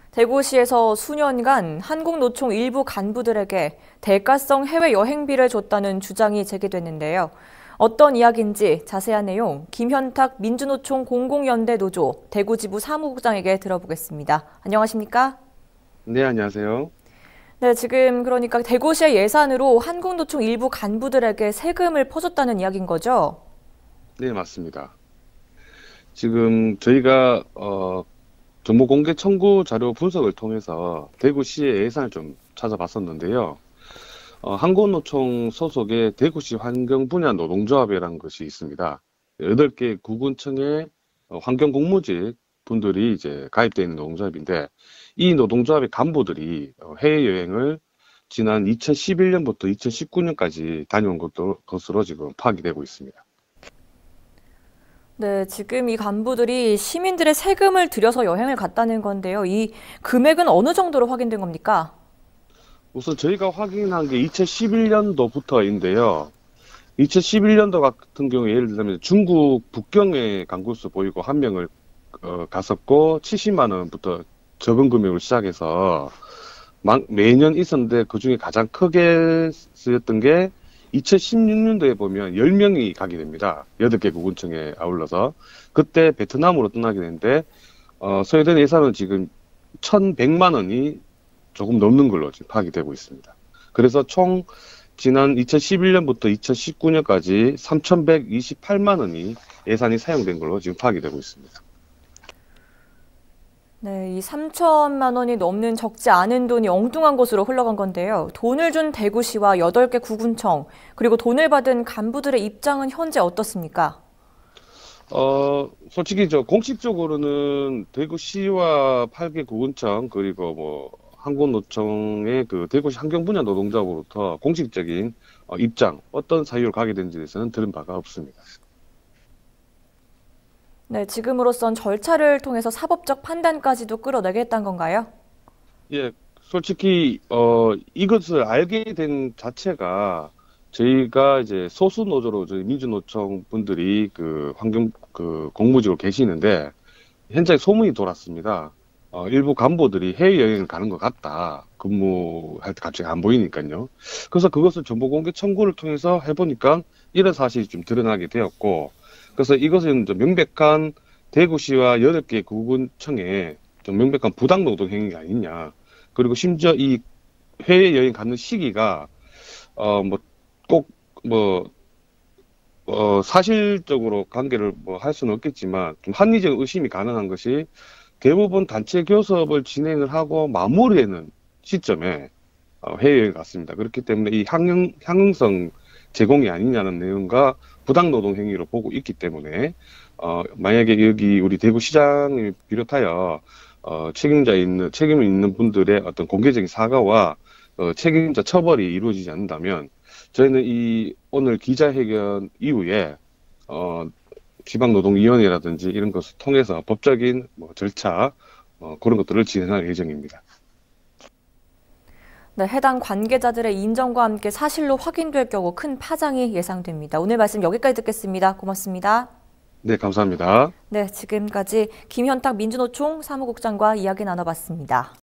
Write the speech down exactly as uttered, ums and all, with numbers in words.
대구시에서 수년간 한국노총 일부 간부들에게 대가성 해외 여행비를 줬다는 주장이 제기됐는데요. 어떤 이야기인지 자세한 내용 김현탁 민주노총 공공연대 노조 대구지부 사무국장에게 들어보겠습니다. 안녕하십니까? 네, 안녕하세요. 네, 지금 그러니까 대구시의 예산으로 한국노총 일부 간부들에게 세금을 퍼줬다는 이야기인 거죠? 네, 맞습니다. 지금 저희가 어, 정보 공개 청구 자료 분석을 통해서 대구시의 예산을 좀 찾아봤었는데요. 어, 한국노총 소속의 대구시 환경 분야 노동조합이라는 것이 있습니다. 여덟 개 구군청의 어, 환경 공무직 분들이 이제 가입되어 있는 노동조합인데, 이 노동조합의 간부들이 어, 해외여행을 지난 이천십일 년부터 이천십구 년까지 다녀온 것도, 것으로 지금 파악이 되고 있습니다. 네, 지금 이 간부들이 시민들의 세금을 들여서 여행을 갔다는 건데요. 이 금액은 어느 정도로 확인된 겁니까? 우선 저희가 확인한 게 이천십일 년도부터인데요. 이천십일 년도 같은 경우에 예를 들면 중국 북경에 간 것으로 보이고 한 명을 어, 갔었고 칠십만 원부터 적은 금액으로 시작해서 막 매년 있었는데 그중에 가장 크게 쓰였던 게 이천십육 년도에 보면 열 명이 가게 됩니다. 여덟 개 구군청에 아울러서. 그때 베트남으로 떠나게 되는데 어, 소요된 예산은 지금 천백만 원이 조금 넘는 걸로 지금 파악이 되고 있습니다. 그래서 총 지난 이천십일 년부터 이천십구 년까지 삼천백이십팔만 원이 예산이 사용된 걸로 지금 파악이 되고 있습니다. 네, 이 삼천만 원이 넘는 적지 않은 돈이 엉뚱한 곳으로 흘러간 건데요. 돈을 준 대구시와 여덟 개 구군청, 그리고 돈을 받은 간부들의 입장은 현재 어떻습니까? 어, 솔직히 저 공식적으로는 대구시와 팔 개 구군청 그리고 뭐 한국노총의 그 대구시 환경 분야 노동조합으로부터 공식적인 어, 입장, 어떤 사유를 가게 된지에 대해서는 들은 바가 없습니다. 네, 지금으로선 절차를 통해서 사법적 판단까지도 끌어내겠다는 건가요? 예, 솔직히 어 이것을 알게 된 자체가 저희가 이제 소수 노조로 저희 민주노총 분들이 그 환경 그 공무직으로 계시는데 현장에 소문이 돌았습니다. 어, 일부 간부들이 해외여행을 가는 것 같다. 근무할 때 갑자기 안 보이니까요. 그래서 그것을 정보 공개 청구를 통해서 해보니까 이런 사실이 좀 드러나게 되었고, 그래서 이것은 좀 명백한 대구시와 여덟 개 구군청의 좀 명백한 부당 노동 행위가 아니냐. 그리고 심지어 이 해외여행 가는 시기가 어 뭐 꼭 뭐 어 사실적으로 관계를 뭐 할 수는 없겠지만 좀 합리적 의심이 가능한 것이 대부분 단체 교섭을 진행을 하고 마무리하는 시점에 어, 해외여행 갔습니다. 그렇기 때문에 이 향응, 향응성 제공이 아니냐는 내용과 부당노동 행위로 보고 있기 때문에 어, 만약에 여기 우리 대구시장을 비롯하여 어, 책임자 있는 책임 있는 분들의 어떤 공개적인 사과와 어, 책임자 처벌이 이루어지지 않는다면 저희는 이 오늘 기자회견 이후에 어, 지방노동위원회라든지 이런 것을 통해서 법적인 뭐 절차 어, 그런 것들을 진행할 예정입니다. 네, 해당 관계자들의 인정과 함께 사실로 확인될 경우 큰 파장이 예상됩니다. 오늘 말씀 여기까지 듣겠습니다. 고맙습니다. 네, 감사합니다. 네, 지금까지 김현탁 민주노총 사무국장과 이야기 나눠봤습니다.